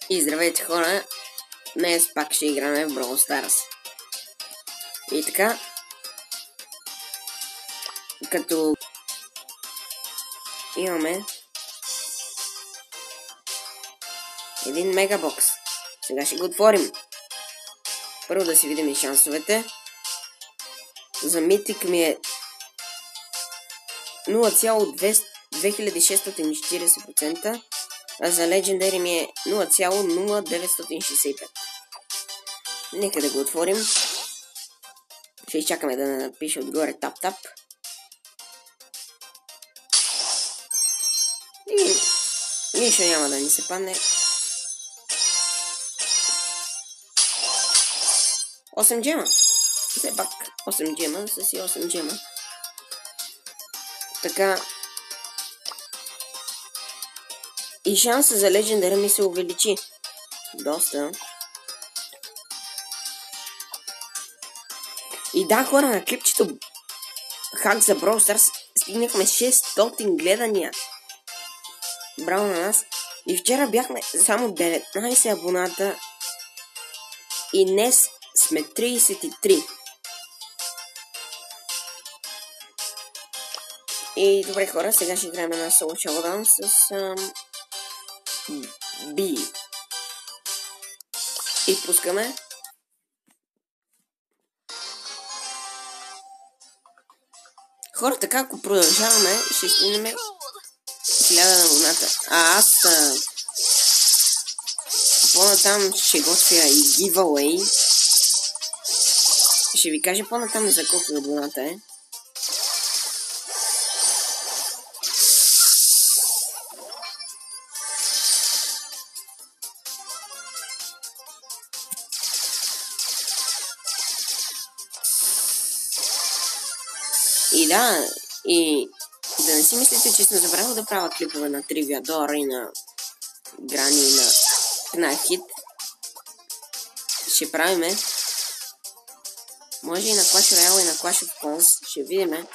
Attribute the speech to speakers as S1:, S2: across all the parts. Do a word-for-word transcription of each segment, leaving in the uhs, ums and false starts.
S1: И здравейте, хора! Днес пак ще играме в Brawl Stars. И така, като имаме един мегабокс. Сега ще го отворим. Първо да си видим и шансовете. За митик ми е нула цяло две хиляди шестстотин и четиридесет процента, а за Legendary ми е нула цяло нула деветстотин шейсет и пет. Нека да го отворим. Ще изчакаме да напише отгоре тап-тап. И нищо няма да ни се падне. осем джема. Все пак осем джема, са си осем джема. Така. И шанса за Legendary ми се увеличи. Доста. И да, хора, на клипчето Хак за Brawl Stars стигнахме шестстотин гледания. Браво на нас. И вчера бяхме само деветнайсет абоната. И днес сме трийсет и три. И добре, хора, сега ще играем на Solo Showdown с ам, B. И пускаме. Хора, така ако продължаваме, ще стигнем хиляда на абоната. А аз а, по-натам ще готвя и giveaway. Ще ви кажа по-натам за колко абоната е. И да, и да не си мислите, че съм забравил да правя клипове на Тривиадор и на Грани и на Knifehit. Ще правиме. Може и на Clash Royale и на Clash of Clans. Ще видиме.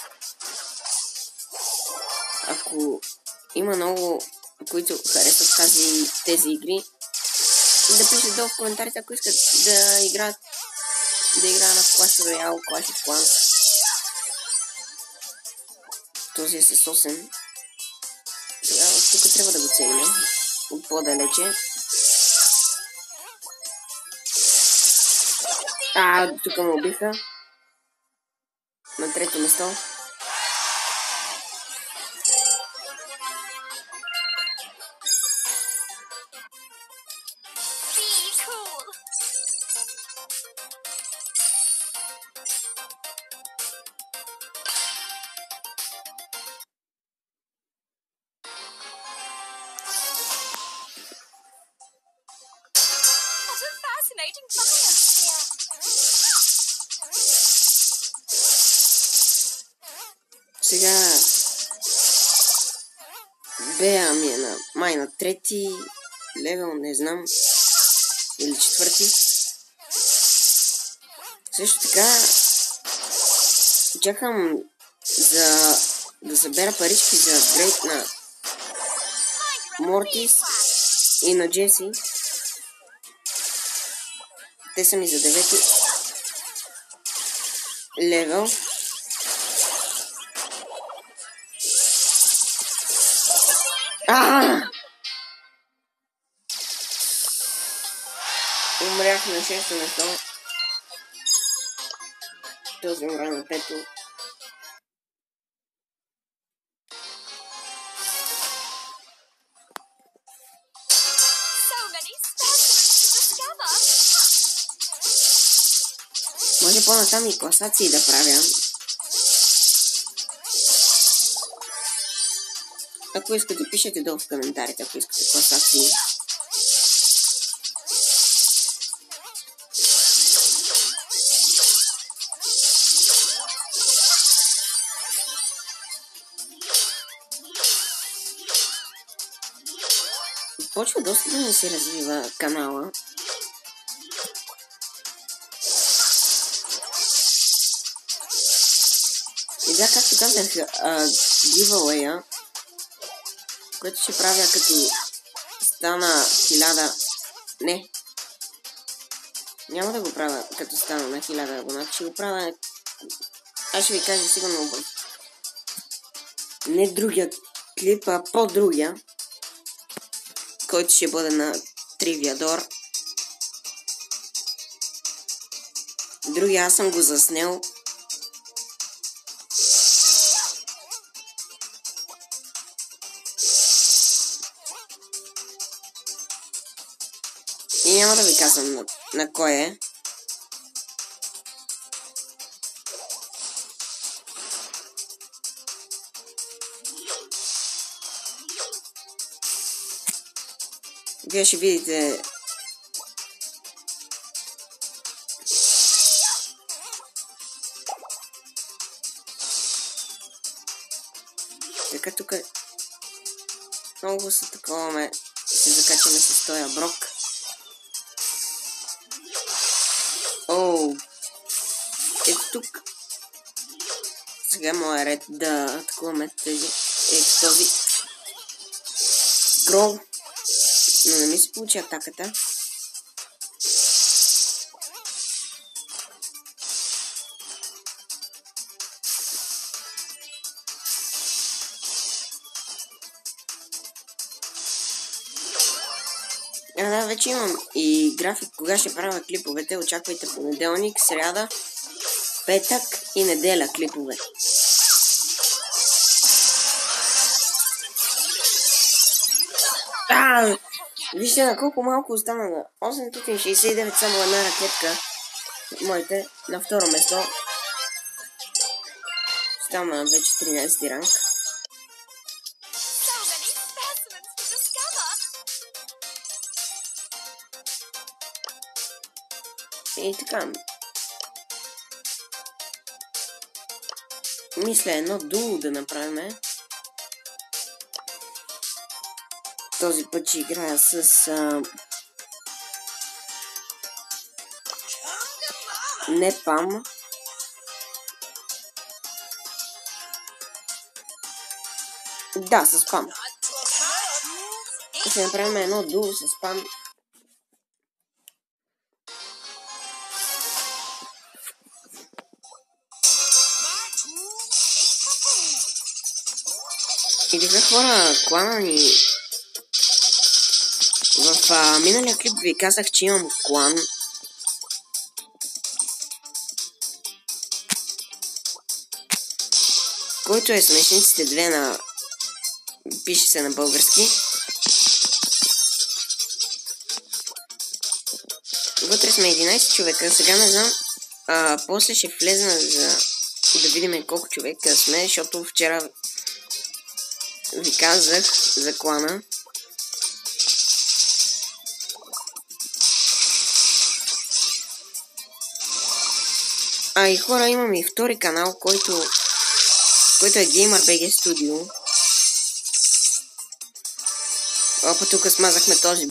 S1: Ако има много, които харесват тази, тези игри, да пишете долу в коментарите, ако искат да играят да играят на Clash Royale, Clash of Clans. Този е с осем. Сега от тук трябва да го целим. От по-далече. А, тук ме убиха. На трето место. Сега Беа ми е на май на трети левел, не знам, или четвърти. Също така чакам за да събера парички за апгрейд на Мортис и на Джеси. Те са ми за девети левел. А! Умрях на шесто место. Този умря на пето. Може по-натам и класации да правя. Ако искате, пишете долу в коментарите, ако искате класации. Почва доста да не се развива канала. И да, както казах, giveaway-а, което ще правя като стана хиляда Не. Няма да го правя като стана на хиляда абоната. Ще го правя... Аз ще ви кажа сигурно обърх. Не другия клип, а по-другия. Който ще бъде на Тривиадор. Другия аз съм го заснел. И няма да ви казвам на, на кой е. Вие ще видите така тук много се таковаме, се закачаме с този брок. Оу, ето тук сега моя ред да атакуваме тези, ето този грол, но не ми се получи атаката. А, да, вече имам и график кога ще правя клиповете. Очаквайте понеделник, сряда, петък и неделя клипове. А, вижте на колко малко остана, на осемстотин шейсет и девет, само една ракетка. Моите на второ место. Ставам на вече тринайсети ранг. И така. Мисля едно дуо да направим. Този път ще играя с... А... Не Пам. Да, с Пам. Ще направим едно дуо с Пам. И така хора, клана ни... В а, миналия клип ви казах, че имам клан. Който е Смешниците две на... Пише се на български. Вътре сме единайсет човека. Сега не знам. А, после ще влезна за... да видим колко човека сме, защото вчера ви казах за клана. А и хора, имам и втори канал, който, който е GamerBG Studio. Опа, тук смазахме този.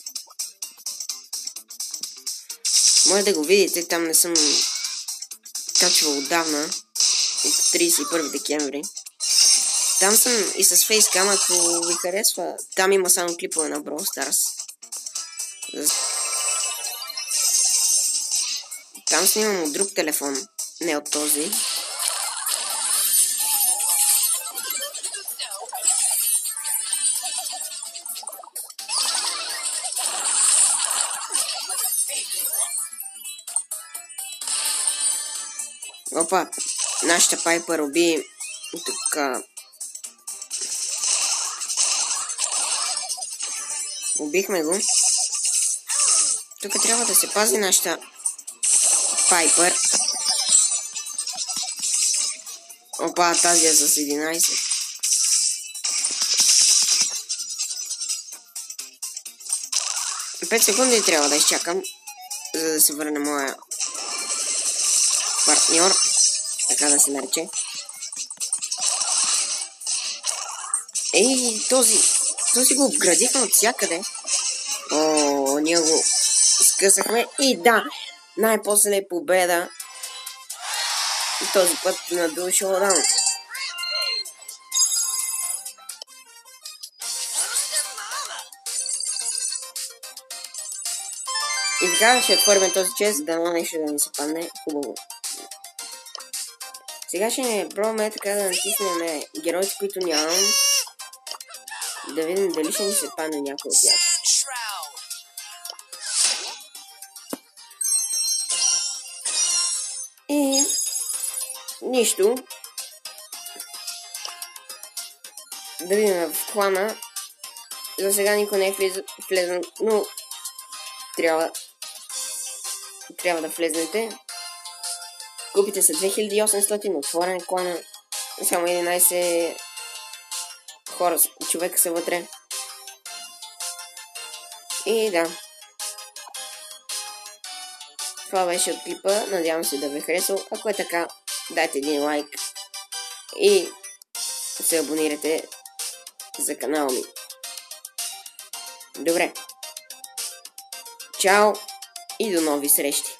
S1: Може да го видите, там не съм качвал отдавна. От трийсет и първи декември. Там съм и с фейскам, ако ви харесва. Там има само клипове на Brawl Stars. Там снимам от друг телефон, не от този. Опа, нашата Пайпър уби тук. Убихме го. Тук трябва да се пази нашата Пайпър. Опа, тази е с единайсет. пет секунди трябва да изчакам, за да се върне моя партньор, така да се нарече. Ей, този, този го обградихме от всякъде. О, ние го скъсахме и да, най-после е победа. И този път на Duo Showdown. И така ще отворим този чест, дано нещо да ни се падне. Хубаво. Сега ще пробваме така да натиснем героите, които нямам. Да видим дали ще ни се падне някой от тях. И... нищо. Да видим в клана. За сега никой не е влезен, но трябва трябва да влезнете. Купите са две хиляди и осемстотин, отворен клана. Само единайсет хора, човека са вътре. И да. Това беше от клипа. Надявам се да ви е харесал. Ако е така, дайте един лайк. И се абонирайте за канала ми. Добре. Чао и до нови срещи.